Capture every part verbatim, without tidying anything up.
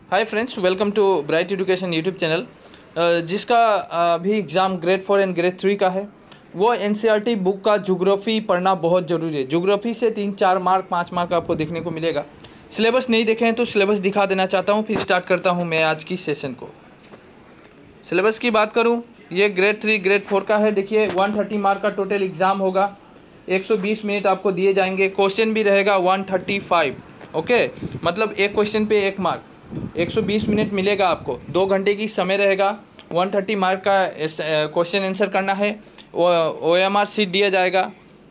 Hi friends, welcome to Bright Education YouTube channel. जिसका अभी exam grade four and grade three का है, वो एनसीईआरटी बुक का ज्योग्राफी पढ़ना बहुत ज़रूरी है। ज्योग्राफी से तीन चार मार्क पाँच मार्क आपको देखने को मिलेगा। सिलेबस नहीं देखे हैं तो सिलेबस दिखा देना चाहता हूँ, फिर स्टार्ट करता हूँ मैं आज की सेशन को। सिलेबस की बात करूँ, ये ग्रेड थ्री ग्रेड फोर का है। देखिए एक सौ तीस मार्क का टोटल एग्ज़ाम होगा, एक सौ बीस मिनट आपको दिए जाएंगे। क्वेश्चन भी रहेगा एक सौ पैंतीस, ओके, मतलब एक क्वेश्चन पे एक मार्क, एक सौ बीस मिनट मिलेगा आपको। दो घंटे की समय रहेगा। एक सौ तीस मार्क का क्वेश्चन आंसर करना है। ओ एम आर सीट दिया जाएगा।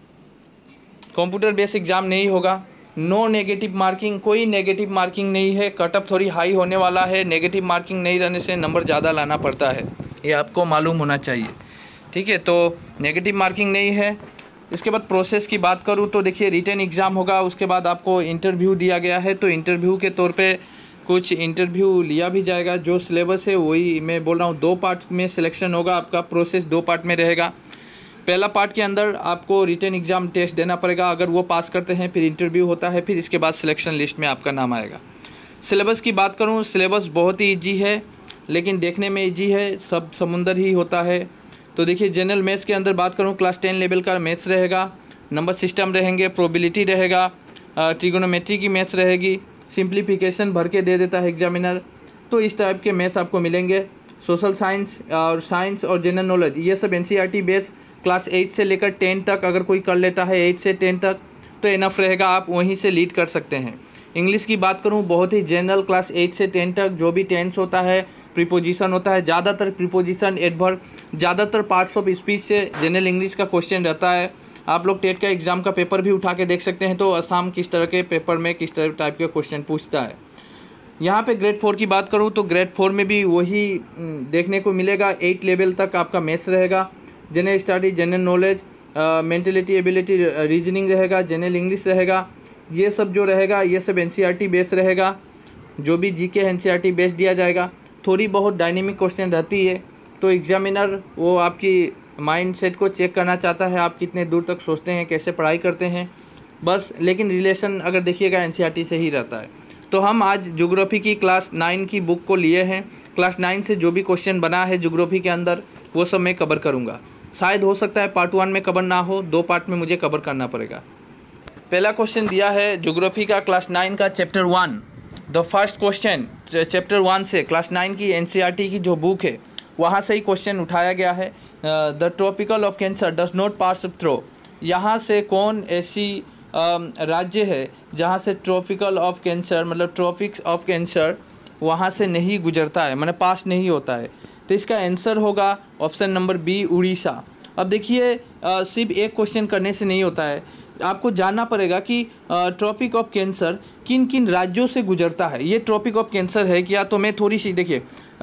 कंप्यूटर बेस्ड एग्ज़ाम नहीं होगा। नो नेगेटिव मार्किंग, कोई नेगेटिव मार्किंग नहीं है। कटअप थोड़ी हाई होने वाला है। नेगेटिव मार्किंग नहीं रहने से नंबर ज़्यादा लाना पड़ता है, ये आपको मालूम होना चाहिए, ठीक है। तो नेगेटिव मार्किंग नहीं है। इसके बाद प्रोसेस की बात करूँ तो देखिए रिटन एग्ज़ाम होगा, उसके बाद आपको इंटरव्यू दिया गया है। तो इंटरव्यू के तौर पे कुछ इंटरव्यू लिया भी जाएगा। जो सिलेबस है वही मैं बोल रहा हूँ, दो पार्ट में सिलेक्शन होगा आपका। प्रोसेस दो पार्ट में रहेगा। पहला पार्ट के अंदर आपको रिटन एग्ज़ाम टेस्ट देना पड़ेगा। अगर वो पास करते हैं फिर इंटरव्यू होता है, फिर इसके बाद सिलेक्शन लिस्ट में आपका नाम आएगा। सिलेबस की बात करूँ, सिलेबस बहुत ही ईजी है, लेकिन देखने में ईजी है, सब समुंदर ही होता है। तो देखिए जनरल मैथ्स के अंदर बात करूँ, क्लास टेन लेवल का मैथ्स रहेगा, नंबर सिस्टम रहेंगे, प्रोबेबिलिटी रहेगा, ट्रिगोनोमेट्री की मैथ्स रहेगी, सिंप्लीफिकेशन भर के दे देता है एग्जामिनर। तो इस टाइप के मैथ्स आपको मिलेंगे। सोशल साइंस और साइंस और जनरल नॉलेज, ये सब एनसीईआरटी बेस क्लास एट से लेकर टेन तक अगर कोई कर लेता है, एट से टेन तक, तो इनफ रहेगा, आप वहीं से लीड कर सकते हैं। इंग्लिश की बात करूँ, बहुत ही जनरल, क्लास एट से टेन तक जो भी टेंस होता है, प्रीपोजिशन होता है, ज़्यादातर प्रीपोजिशन, एडवर्ब, ज़्यादातर पार्ट्स ऑफ स्पीच से जनरल इंग्लिश का क्वेश्चन रहता है। आप लोग टेट का एग्ज़ाम का पेपर भी उठा के देख सकते हैं, तो असम किस तरह के पेपर में किस तरह टाइप के क्वेश्चन पूछता है। यहाँ पे ग्रेड फोर की बात करूँ तो ग्रेड फोर में भी वही देखने को मिलेगा। एट लेवल तक आपका मैथ्स रहेगा, general study, general knowledge, mentality, ability, reasoning रहेगा, जनरल इंग्लिश रहेगा। ये सब जो रहेगा ये सब एनसीईआरटी बेस रहेगा। जो भी जीके एनसीईआरटी बेस दिया जाएगा। थोड़ी बहुत डायनेमिक क्वेश्चन रहती है, तो एग्जामिनर वो आपकी माइंड सेट को चेक करना चाहता है, आप कितने दूर तक सोचते हैं, कैसे पढ़ाई करते हैं, बस। लेकिन रिलेशन अगर देखिएगा एनसीईआरटी से ही रहता है। तो हम आज ज्योग्राफी की क्लास नाइन की बुक को लिए हैं। क्लास नाइन से जो भी क्वेश्चन बना है ज्योग्राफी के अंदर, वो सब मैं कवर करूँगा। शायद हो सकता है पार्ट वन में कवर ना हो, दो पार्ट में मुझे कवर करना पड़ेगा। पहला क्वेश्चन दिया है ज्योग्राफी का क्लास नाइन का chapter one. The first question chapter one से क्लास नाइन की एनसीईआरटी की जो बुक है वहाँ से ही क्वेश्चन उठाया गया है। The tropical of cancer does not pass through. यहाँ से कौन ऐसी राज्य है जहाँ से ट्रॉपिकल ऑफ कैंसर, मतलब ट्रॉपिक्स ऑफ कैंसर वहाँ से नहीं गुजरता है, मतलब पास नहीं होता है। तो इसका आंसर होगा ऑप्शन नंबर बी, उड़ीसा। अब देखिए सिर्फ एक क्वेश्चन करने से नहीं होता है, आपको जानना पड़ेगा कि ट्रॉपिक ऑफ कैंसर किन किन राज्यों से गुजरता है। ये ट्रॉपिक ऑफ कैंसर है क्या, तो मैं थोड़ी सी देखिए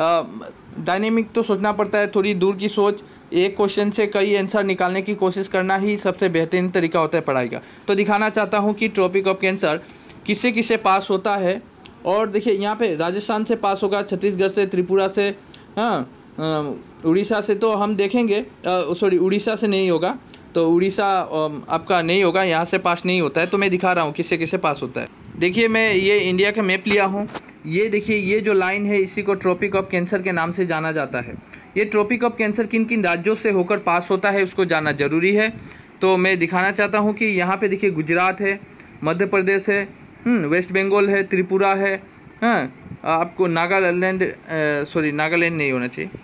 डायनेमिक तो सोचना पड़ता है, थोड़ी दूर की सोच। एक क्वेश्चन से कई आंसर निकालने की कोशिश करना ही सबसे बेहतरीन तरीका होता है पढ़ाई का। तो दिखाना चाहता हूँ कि ट्रॉपिक ऑफ कैंसर किससे किससे पास होता है। और देखिए यहाँ पे राजस्थान से पास होगा, छत्तीसगढ़ से, त्रिपुरा से, हाँ, उड़ीसा से तो हम देखेंगे, सॉरी उड़ीसा से नहीं होगा, तो उड़ीसा आपका नहीं होगा, यहाँ से पास नहीं होता है। तो मैं दिखा रहा हूँ किससे किससे पास होता है। देखिए मैं ये इंडिया का मैप लिया हूँ। ये देखिए ये जो लाइन है इसी को ट्रॉपिक ऑफ कैंसर के नाम से जाना जाता है। ये ट्रॉपिक ऑफ कैंसर किन किन राज्यों से होकर पास होता है उसको जानना जरूरी है। तो मैं दिखाना चाहता हूँ कि यहाँ पे देखिए गुजरात है, मध्य प्रदेश है, वेस्ट बंगाल है, त्रिपुरा है, हाँ, आपको नागालैंड, सॉरी नागालैंड नहीं होना चाहिए।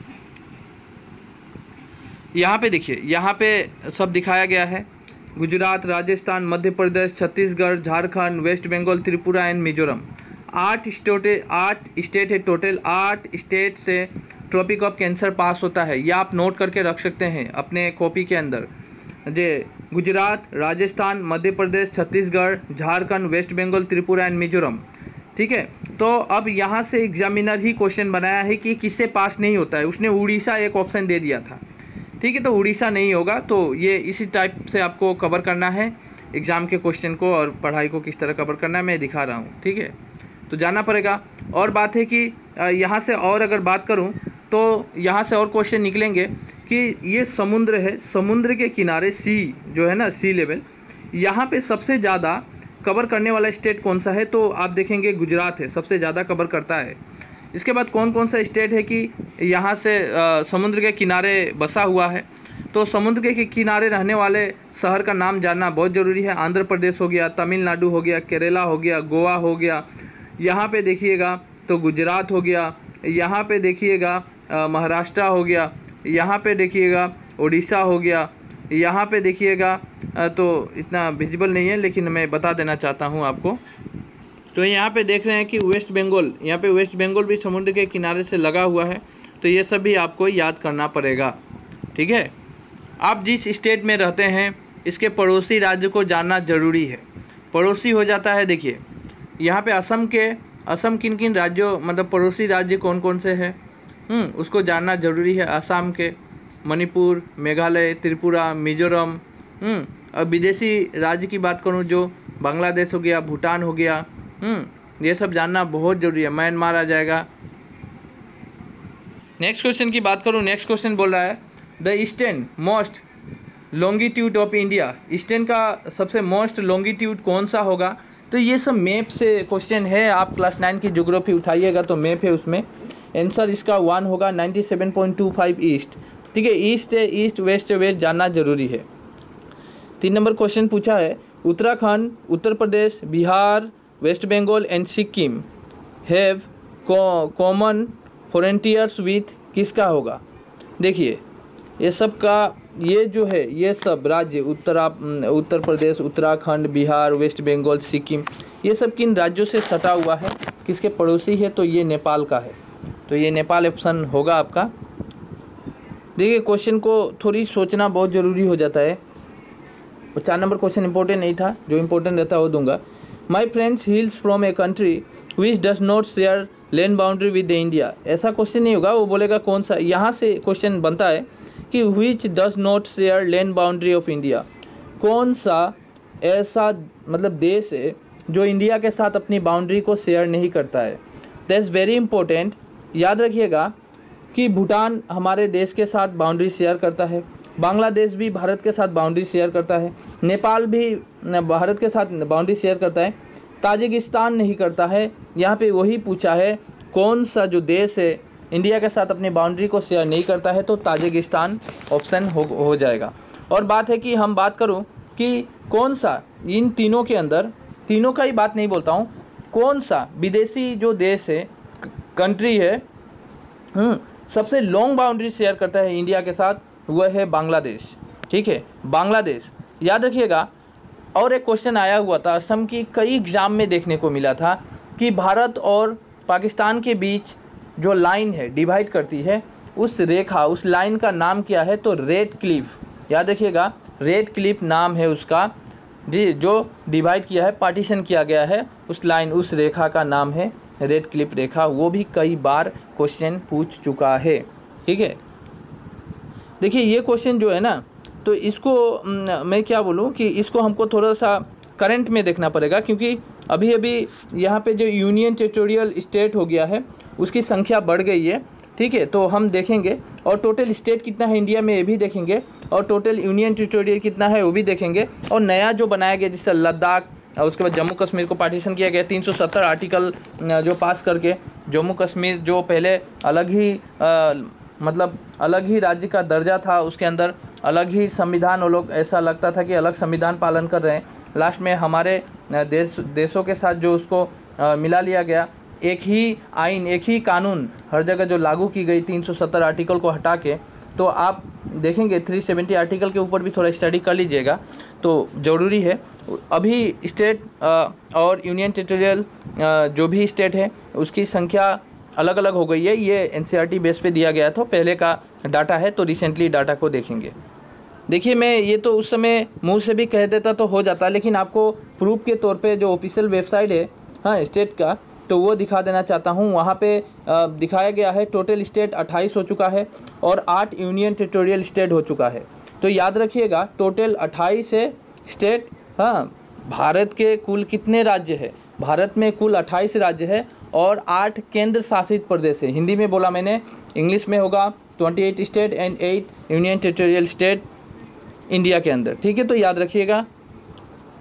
यहाँ पे देखिए यहाँ पे सब दिखाया गया है। Gujarat, Rajasthan, Madhya Pradesh, Chhattisgarh, Jharkhand, West Bengal, Tripura and Mizoram. आठ स्टेट आठ स्टेट है टोटल। आठ स्टेट से ट्रॉपिक ऑफ कैंसर पास होता है। यह आप नोट करके रख सकते हैं अपने कॉपी के अंदर। जे गुजरात, राजस्थान, मध्य प्रदेश, छत्तीसगढ़, झारखंड, वेस्ट बंगाल, त्रिपुरा एंड मिजोरम, ठीक है। तो अब यहाँ से एग्जामिनर ही क्वेश्चन बनाया है कि किससे पास नहीं होता है। उसने उड़ीसा एक ऑप्शन दे दिया था, ठीक है, तो उड़ीसा नहीं होगा। तो ये इसी टाइप से आपको कवर करना है एग्ज़ाम के क्वेश्चन को, और पढ़ाई को किस तरह कवर करना है मैं दिखा रहा हूँ, ठीक है। तो जानना पड़ेगा। और बात है कि यहाँ से और अगर बात करूँ तो यहाँ से और क्वेश्चन निकलेंगे कि ये समुद्र है, समुद्र के किनारे सी जो है ना, सी लेवल, यहाँ पे सबसे ज़्यादा कवर करने वाला स्टेट कौन सा है, तो आप देखेंगे गुजरात है, सबसे ज़्यादा कवर करता है। इसके बाद कौन कौन सा स्टेट है कि यहाँ से आ, समुद्र के किनारे बसा हुआ है। तो समुद्र के किनारे रहने वाले शहर का नाम जानना बहुत ज़रूरी है। आंध्र प्रदेश हो गया, तमिलनाडु हो गया, केरला हो गया, गोवा हो गया, यहाँ पे देखिएगा तो गुजरात हो गया, यहाँ पे देखिएगा महाराष्ट्र हो गया, यहाँ पे देखिएगा उड़ीसा हो गया, यहाँ पे देखिएगा तो इतना विजिबल नहीं है लेकिन मैं बता देना चाहता हूँ आपको। तो यहाँ पे देख रहे हैं कि वेस्ट बंगाल, यहाँ पे वेस्ट बंगाल भी समुद्र के किनारे से लगा हुआ है। तो ये सब भी आपको याद करना पड़ेगा, ठीक है। आप जिस स्टेट में रहते हैं इसके पड़ोसी राज्य को जानना ज़रूरी है। पड़ोसी हो जाता है, देखिए यहाँ पे असम के असम किन किन राज्यों मतलब पड़ोसी राज्य कौन कौन से हैं उसको जानना ज़रूरी है। असम के, मणिपुर, मेघालय, त्रिपुरा, मिजोरम। अब विदेशी राज्य की बात करूँ जो बांग्लादेश हो गया, भूटान हो गया, ये सब जानना बहुत ज़रूरी है। म्यांमार आ जाएगा। नेक्स्ट क्वेश्चन की बात करूँ, नेक्स्ट क्वेश्चन बोल रहा है the eastern most longitude of India. Eastern का सबसे मोस्ट लॉन्गिट्यूड कौन सा होगा। तो ये सब मैप से क्वेश्चन है। आप क्लास नाइन की ज्योग्राफी उठाइएगा तो मैप है, उसमें आंसर इसका वन होगा ninety seven point two five east, ठीक है। ईस्ट है, ईस्ट वेस्ट वेस्ट जानना जरूरी है। तीन नंबर क्वेश्चन पूछा है Uttarakhand, Uttar Pradesh, Bihar, West Bengal and Sikkim have common frontiers with, किसका होगा। देखिए ये सब का ये जो है ये सब राज्य उत्तरा उत्तर प्रदेश, उत्तराखंड, बिहार, वेस्ट बंगाल, सिक्किम, ये सब किन राज्यों से सटा हुआ है, किसके पड़ोसी है। तो ये नेपाल का है, तो ये नेपाल ऑप्शन होगा आपका। देखिए क्वेश्चन को थोड़ी सोचना बहुत ज़रूरी हो जाता है। चार नंबर क्वेश्चन इंपॉर्टेंट नहीं था, जो इंपॉर्टेंट रहता है वो दूंगा। My friends hills from a country which does not share land boundary with India. ऐसा क्वेश्चन नहीं होगा, वो बोलेगा कौन सा। यहाँ से क्वेश्चन बनता है कि which does not share land boundary of India, कौन सा ऐसा मतलब देश है जो इंडिया के साथ अपनी बाउंड्री को शेयर नहीं करता है। दैट्स वेरी इंपॉर्टेंट, याद रखिएगा कि भूटान हमारे देश के साथ बाउंड्री शेयर करता है, बांग्लादेश भी भारत के साथ बाउंड्री शेयर करता है, नेपाल भी भारत के साथ बाउंड्री शेयर करता है, ताजिकिस्तान नहीं करता है। यहाँ पे वही पूछा है कौन सा जो देश है इंडिया के साथ अपनी बाउंड्री को शेयर नहीं करता है, तो ताजिकिस्तान ऑप्शन हो हो जाएगा। और बात है कि हम बात करूं कि कौन सा इन तीनों के अंदर, तीनों का ही बात नहीं बोलता हूं, कौन सा विदेशी जो देश है, कंट्री है, हम्म सबसे लॉन्ग बाउंड्री शेयर करता है इंडिया के साथ, वह है बांग्लादेश, ठीक है, बांग्लादेश। याद रखिएगा। और एक क्वेश्चन आया हुआ था असम की, कई एग्जाम में देखने को मिला था कि भारत और पाकिस्तान के बीच जो लाइन है डिवाइड करती है, उस रेखा उस लाइन का नाम क्या है। तो रेड क्लिफ, याद रखिएगा, रेड क्लिफ नाम है उसका, जी, जो डिवाइड किया है, पार्टीशन किया गया है, उस लाइन उस रेखा का नाम है रेड क्लिफ रेखा। वो भी कई बार क्वेश्चन पूछ चुका है, ठीक है। देखिए ये क्वेश्चन जो है ना, तो इसको मैं क्या बोलूँ कि इसको हमको थोड़ा सा करंट में देखना पड़ेगा, क्योंकि अभी अभी यहाँ पे जो यूनियन टेरिटोरियल स्टेट हो गया है उसकी संख्या बढ़ गई है, ठीक है। तो हम देखेंगे, और टोटल स्टेट कितना है इंडिया में ये भी देखेंगे, और टोटल यूनियन टेरिटोरियल कितना है वो भी देखेंगे। और नया जो बनाया गया जैसे लद्दाख, उसके बाद जम्मू कश्मीर को पार्टीशन किया गया तीन सौ सत्तर आर्टिकल जो पास करके। जम्मू कश्मीर जो पहले अलग ही आ, मतलब अलग ही राज्य का दर्जा था, उसके अंदर अलग ही संविधान, वो लोग ऐसा लगता था कि अलग संविधान पालन कर रहे हैं। लास्ट में हमारे देश देशों के साथ जो उसको आ, मिला लिया गया, एक ही आइन, एक ही कानून हर जगह जो लागू की गई तीन सौ सत्तर आर्टिकल को हटा के। तो आप देखेंगे तीन सौ सत्तर आर्टिकल के ऊपर भी थोड़ा स्टडी कर लीजिएगा, तो ज़रूरी है। अभी स्टेट और यूनियन टेरिटोरियल जो भी स्टेट है उसकी संख्या अलग अलग हो गई है। ये एनसीईआरटी बेस पे दिया गया था, पहले का डाटा है, तो रिसेंटली डाटा को देखेंगे। देखिए मैं ये तो उस समय मुंह से भी कह देता तो हो जाता, लेकिन आपको प्रूफ के तौर पे जो ऑफिशियल वेबसाइट है हाँ स्टेट का, तो वो दिखा देना चाहता हूँ। वहाँ पे दिखाया गया है टोटल स्टेट अट्ठाईस हो चुका है और आठ यूनियन टेरिटोरियल स्टेट हो चुका है। तो याद रखिएगा टोटल अट्ठाईस है स्टेट। हाँ, भारत के कुल कितने राज्य है? भारत में कुल अट्ठाईस राज्य है और आठ केंद्र शासित प्रदेश है। हिंदी में बोला मैंने, इंग्लिश में होगा अट्ठाईस स्टेट एंड आठ यूनियन टेरिटोरियल स्टेट इंडिया के अंदर, ठीक है। तो याद रखिएगा,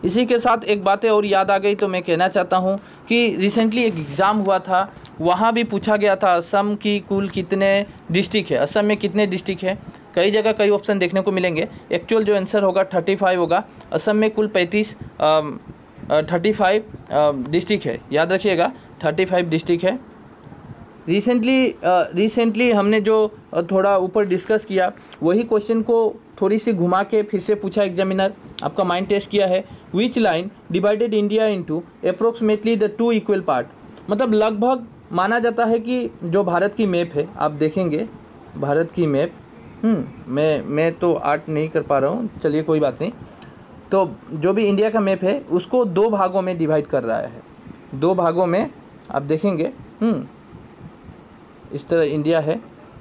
इसी के साथ एक बातें और याद आ गई तो मैं कहना चाहता हूँ कि रिसेंटली एक एग्ज़ाम हुआ था, वहाँ भी पूछा गया था असम की कुल कितने डिस्ट्रिक्ट है, असम में कितने डिस्ट्रिक्ट है। कई जगह कई ऑप्शन देखने को मिलेंगे, एक्चुअल जो आंसर होगा थर्टी फाइव होगा। असम में कुल पैंतीस थर्टी फाइव डिस्ट्रिक्ट है, याद रखिएगा थर्टी फाइव डिस्ट्रिक्ट है। रिसेंटली रिसेंटली हमने जो थोड़ा ऊपर डिस्कस किया वही क्वेश्चन को थोड़ी सी घुमा के फिर से पूछा एग्जामिनर, आपका माइंड टेस्ट किया है। Which line divided India into approximately the two equal part, मतलब लगभग माना जाता है कि जो भारत की मैप है, आप देखेंगे भारत की मैप, हम्म मैं मैं तो आर्ट नहीं कर पा रहा हूँ, चलिए कोई बात नहीं। तो जो भी इंडिया का मैप है उसको दो भागों में डिवाइड कर रहा है, दो भागों में आप देखेंगे। हम्म इस तरह इंडिया है,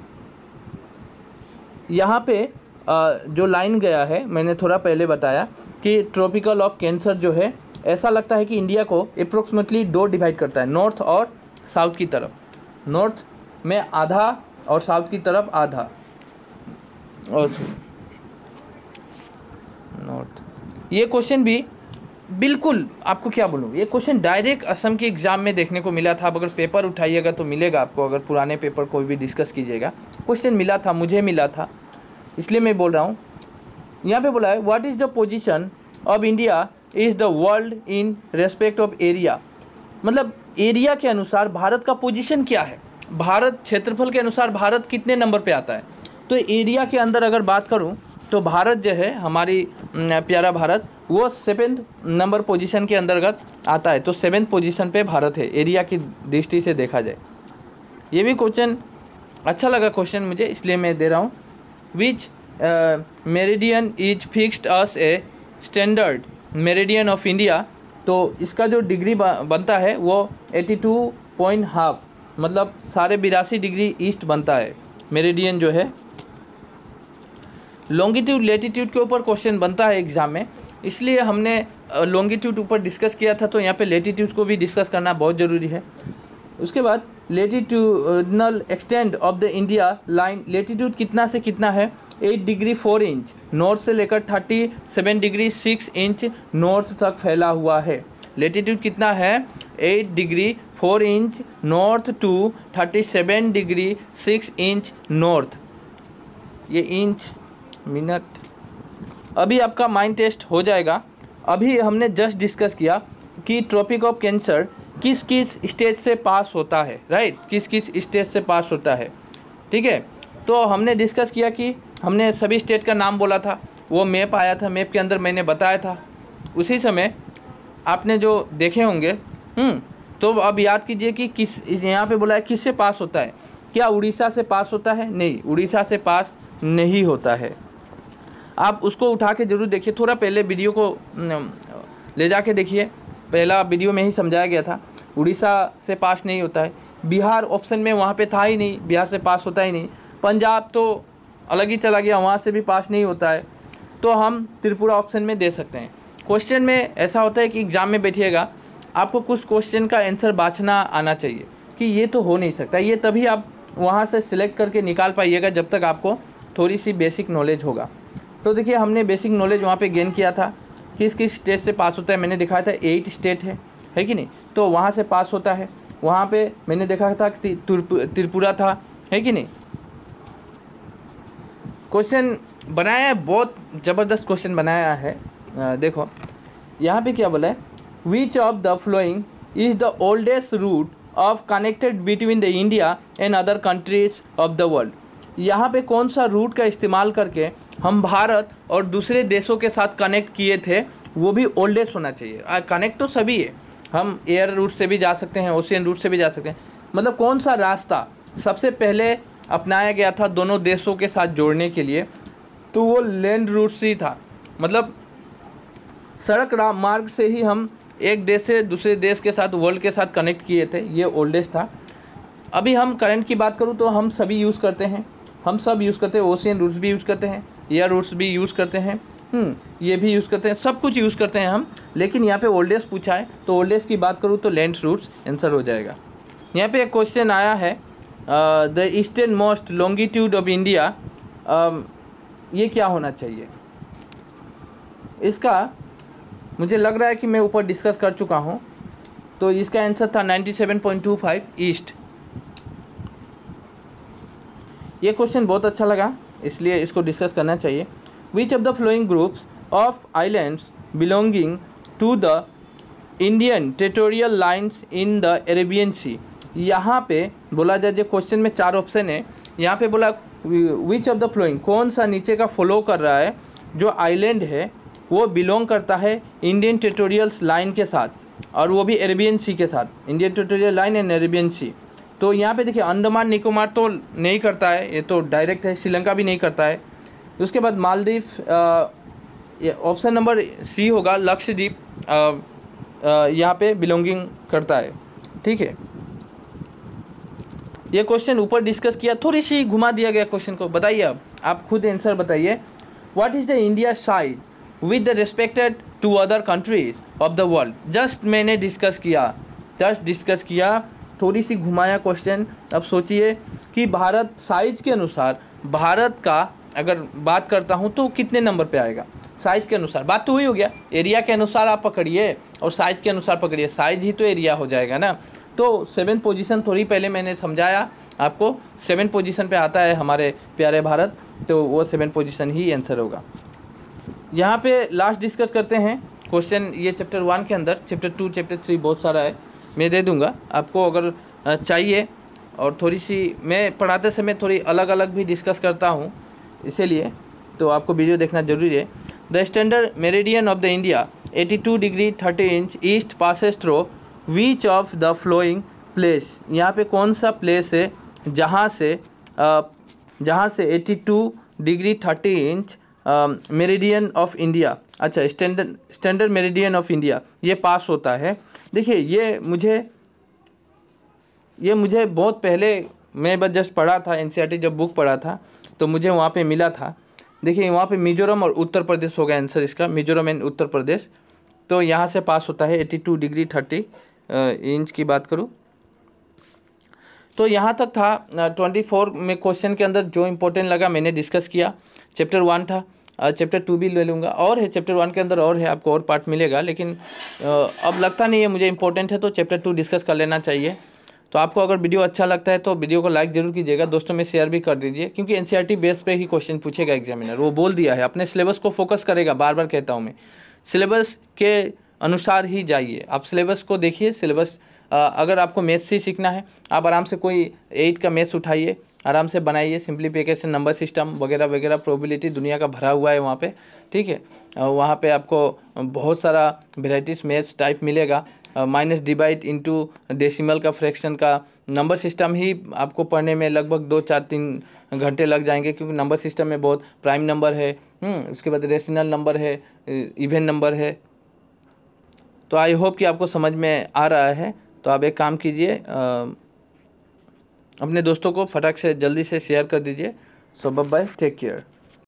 यहाँ पे जो लाइन गया है मैंने थोड़ा पहले बताया कि ट्रॉपिकल ऑफ कैंसर जो है, ऐसा लगता है कि इंडिया को अप्रोक्सीमेटली दो डिवाइड करता है, नॉर्थ और साउथ की तरफ, नॉर्थ में आधा और साउथ की तरफ आधा। और नॉर्थ ये क्वेश्चन भी बिल्कुल आपको क्या बोलूँ, ये क्वेश्चन डायरेक्ट असम के एग्ज़ाम में देखने को मिला था। आप अगर पेपर उठाइएगा तो मिलेगा आपको, अगर पुराने पेपर कोई भी डिस्कस कीजिएगा, क्वेश्चन मिला था, मुझे मिला था, इसलिए मैं बोल रहा हूँ। यहाँ पे बोला है what is the position of India is the world in respect of area, मतलब एरिया के अनुसार भारत का पोजीशन क्या है, भारत क्षेत्रफल के अनुसार भारत कितने नंबर पे आता है। तो एरिया के अंदर अगर बात करूँ तो भारत जो है, हमारी प्यारा भारत, वो सेवेंथ नंबर पोजीशन के अंतर्गत आता है। तो सेवेंथ पोजीशन पे भारत है एरिया की दृष्टि से देखा जाए। ये भी क्वेश्चन अच्छा लगा क्वेश्चन मुझे, इसलिए मैं दे रहा हूँ। Which meridian is fixed as a standard meridian of India, तो इसका जो डिग्री बनता है वो एटी टू पॉइंट हाफ, मतलब साढ़े बिरासी डिग्री ईस्ट बनता है मेरिडियन जो है। लॉन्गिट्यूड लेटीट्यूड के ऊपर क्वेश्चन बनता है एग्ज़ाम में, इसलिए हमने लॉन्गिट्यूड ऊपर डिस्कस किया था, तो यहाँ पे लेटीट्यूड को भी डिस्कस करना बहुत ज़रूरी है। उसके बाद latitudinal extend of the India line, latitude कितना से कितना है, eight degree four inch north से लेकर thirty seven degree six inch north तक फैला हुआ है। लेटीट्यूड कितना है, eight degree four inch north to thirty seven degree six inch north, ये इंच मिनट। अभी आपका माइंड टेस्ट हो जाएगा। अभी हमने जस्ट डिस्कस किया कि ट्रॉपिक ऑफ कैंसर किस किस स्टेज से पास होता है, राइट, किस किस स्टेज से पास होता है, ठीक है। तो हमने डिस्कस किया कि हमने सभी स्टेट का नाम बोला था, वो मैप आया था, मैप के अंदर मैंने बताया था। उसी समय आपने जो देखे होंगे, हम्म तो अब याद कीजिए कि किस, यहाँ पे बोला है किससे पास होता है, क्या उड़ीसा से पास होता है, नहीं, उड़ीसा से पास नहीं होता है। आप उसको उठा के ज़रूर देखिए, थोड़ा पहले वीडियो को ले जाके देखिए, पहला वीडियो में ही समझाया गया था, उड़ीसा से पास नहीं होता है। बिहार ऑप्शन में वहाँ पे था ही नहीं, बिहार से पास होता ही नहीं। पंजाब तो अलग ही चला गया, वहाँ से भी पास नहीं होता है। तो हम त्रिपुरा ऑप्शन में दे सकते हैं। क्वेश्चन में ऐसा होता है कि एग्ज़ाम में बैठिएगा, आपको कुछ क्वेश्चन का आंसर बाँचना आना चाहिए कि ये तो हो नहीं सकता, ये तभी आप वहाँ से सिलेक्ट करके निकाल पाइएगा जब तक आपको थोड़ी सी बेसिक नॉलेज होगा। तो देखिए हमने बेसिक नॉलेज वहाँ पे गेन किया था, किस किस स्टेट से पास होता है, मैंने दिखाया था एट स्टेट है है कि नहीं, तो वहाँ से पास होता है। वहाँ पे मैंने देखा था कि त्रिपुरा था, है कि नहीं। क्वेश्चन बनाया है, बहुत ज़बरदस्त क्वेश्चन बनाया है। आ, देखो यहाँ पे क्या बोला है, which of the following is the oldest route of connected between the India and other countries of the world. यहाँ पे कौन सा रूट का इस्तेमाल करके हम भारत और दूसरे देशों के साथ कनेक्ट किए थे, वो भी ओल्डेस्ट होना चाहिए। कनेक्ट तो सभी है, हम एयर रूट से भी जा सकते हैं, ओशियन रूट से भी जा सकते हैं, मतलब कौन सा रास्ता सबसे पहले अपनाया गया था दोनों देशों के साथ जोड़ने के लिए, तो वो लैंड रूट से ही था। मतलब सड़क मार्ग से ही हम एक देश से दूसरे देश के साथ, वर्ल्ड के साथ कनेक्ट किए थे, ये ओल्डेस्ट था। अभी हम करंट की बात करूँ तो हम सभी यूज़ करते हैं, हम सब यूज़ करते हैं, ओशियन रूट्स भी यूज़ करते हैं, एयर रूट्स भी यूज़ करते हैं, हम्म ये भी यूज़ करते हैं, सब कुछ यूज़ करते हैं हम। लेकिन यहाँ पे ओल्डेस्ट पूछा है, तो ओल्डेस्ट की बात करूँ तो लैंड रूट्स आंसर हो जाएगा। यहाँ पे एक क्वेश्चन आया है, the eastern most longitude of India, ये क्या होना चाहिए, इसका मुझे लग रहा है कि मैं ऊपर डिस्कस कर चुका हूँ। तो इसका आंसर था ninety seven point two five east. ये क्वेश्चन बहुत अच्छा लगा, इसलिए इसको डिस्कस करना चाहिए। Which of the following groups of islands belonging to the Indian territorial lines in the Arabian sea. यहाँ पे बोला जाए, जो क्वेश्चन में चार ऑप्शन है, यहाँ पे बोला विच ऑफ द फ्लोइंग, कौन सा नीचे का फॉलो कर रहा है जो आइलैंड है वो बिलोंग करता है इंडियन टेरिटोरियल लाइन के साथ, और वो भी अरेबियन सी के साथ, Indian territorial line and Arabian sea. तो यहाँ पे देखिए अंडमान निकोबार तो नहीं करता है, ये तो डायरेक्ट है। श्रीलंका भी नहीं करता है। उसके बाद मालदीव, ऑप्शन नंबर सी होगा, लक्षद्वीप यहाँ पे बिलोंगिंग करता है। ठीक है, ये क्वेश्चन ऊपर डिस्कस किया, थोड़ी सी घुमा दिया गया क्वेश्चन को। बताइए, अब आप खुद आंसर बताइए। What is the India size with the respected to other countries of the world. Just मैंने डिस्कस किया, जस्ट डिस्कस किया, थोड़ी सी घुमाया क्वेश्चन। अब सोचिए कि भारत साइज के अनुसार, भारत का अगर बात करता हूँ तो कितने नंबर पे आएगा साइज के अनुसार। बात तो हुई हो गया, एरिया के अनुसार आप पकड़िए और साइज के अनुसार पकड़िए, साइज ही तो एरिया हो जाएगा ना। तो सेवन पोजीशन थोड़ी पहले मैंने समझाया आपको, सेवन पोजीशन पे आता है हमारे प्यारे भारत, तो वो सेवन पोजीशन ही आंसर होगा। यहाँ पे लास्ट डिस्कस करते हैं क्वेश्चन, ये चैप्टर वन के अंदर, चैप्टर टू चैप्टर थ्री बहुत सारा है, मैं दे दूँगा आपको अगर चाहिए। और थोड़ी सी मैं पढ़ाते समय थोड़ी अलग अलग भी डिस्कस करता हूँ, इसीलिए तो आपको वीडियो देखना जरूरी है। The standard meridian of the India eighty two degree thirty inch east passes through which of the following place. यहाँ पे कौन सा प्लेस है जहाँ से जहाँ से eighty two degree thirty inch meridian of India, अच्छा standard standard meridian of India ये पास होता है। देखिए ये मुझे ये मुझे बहुत पहले, मैं बस जस्ट पढ़ा था एनसीईआरटी जब बुक पढ़ा था तो मुझे वहाँ पे मिला था। देखिए वहाँ पे मिजोरम और उत्तर प्रदेश होगा आंसर इसका, मिजोरम एंड उत्तर प्रदेश। तो यहाँ से पास होता है eighty two degree thirty inch की बात करूँ तो यहाँ तक था। ट्वेंटी फोर में क्वेश्चन के अंदर जो इम्पोर्टेंट लगा मैंने डिस्कस किया। चैप्टर वन था, चैप्टर टू भी ले लूँगा, और है चैप्टर वन के अंदर और है, आपको और पार्ट मिलेगा, लेकिन अब लगता नहीं है मुझे इंपॉर्टेंट है तो चैप्टर टू डिस्कस कर लेना चाहिए। तो आपको अगर वीडियो अच्छा लगता है तो वीडियो को लाइक जरूर कीजिएगा, दोस्तों में शेयर भी कर दीजिए, क्योंकि एनसीईआरटी बेस पे ही क्वेश्चन पूछेगा एग्जामिनर, वो बोल दिया है। अपने सिलेबस को फोकस करेगा, बार बार कहता हूँ मैं, सिलेबस के अनुसार ही जाइए। आप सिलेबस को देखिए, सिलेबस अगर आपको मैथ्स ही सीखना है, आप आराम से कोई एट का मैथ्स उठाइए, आराम से बनाइए, सिंप्लीफिकेशन, नंबर सिस्टम वगैरह वगैरह, प्रोबेबिलिटी दुनिया का भरा हुआ है वहाँ पे। ठीक है, वहाँ पे आपको बहुत सारा वेराइटीज मैथ्स टाइप मिलेगा। माइनस डिवाइड इनटू डेसिमल का, फ्रैक्शन का, नंबर सिस्टम ही आपको पढ़ने में लगभग दो चार तीन घंटे लग जाएंगे, क्योंकि नंबर सिस्टम में बहुत प्राइम नंबर है, उसके बाद रेशनल नंबर है, इवन नंबर है। तो आई होप कि आपको समझ में आ रहा है। तो आप एक काम कीजिए, अपने दोस्तों को फटाक से जल्दी से शेयर कर दीजिए। So bye bye, take care.